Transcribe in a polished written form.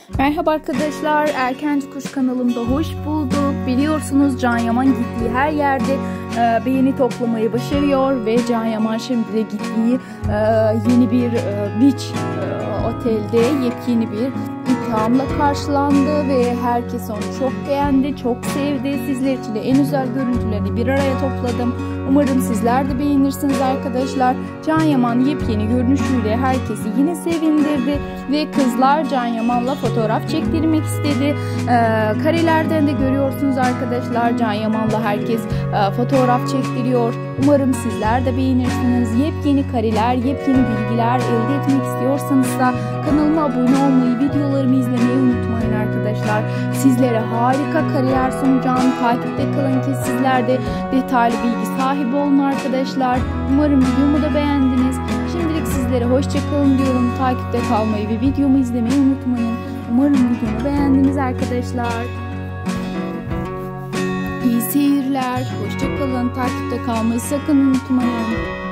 Merhaba arkadaşlar, Erkenci Kuş kanalımda hoş bulduk. Biliyorsunuz Can Yaman gittiği her yerde beğeni toplamayı başarıyor ve Can Yaman şimdi de gittiği yeni bir beach otelde yepyeni bir ikramla karşılandı ve herkes onu çok beğendi, çok sevdi. Sizler için de en özel görüntülerini bir araya topladım. Umarım sizler de beğenirsiniz arkadaşlar. Can Yaman yepyeni görünüşüyle herkesi yine sevindirdi ve kızlar Can Yaman'la fotoğraf çektirmek istedi. Karelerden de görüyorsunuz arkadaşlar, Can Yaman'la herkes fotoğraf çektiriyor. Umarım sizler de beğenirsiniz. Yepyeni kareler, yepyeni bilgiler elde etmek istiyorsanız da kanalıma abone olmayı, videolarımı izlemeyi unutmayın arkadaşlar. Sizlere harika kareler sunacağım. Takipte kalın ki sizler de detaylı bilgi sahibi olun arkadaşlar. Umarım videomu da beğendiniz. Şimdilik sizlere hoşça kalın diyorum. Takipte kalmayı ve videomu izlemeyi unutmayın. Umarım videomu beğendiniz arkadaşlar. İyi seyirler. Hoşça kalın. Takipte kalmayı sakın unutmayın.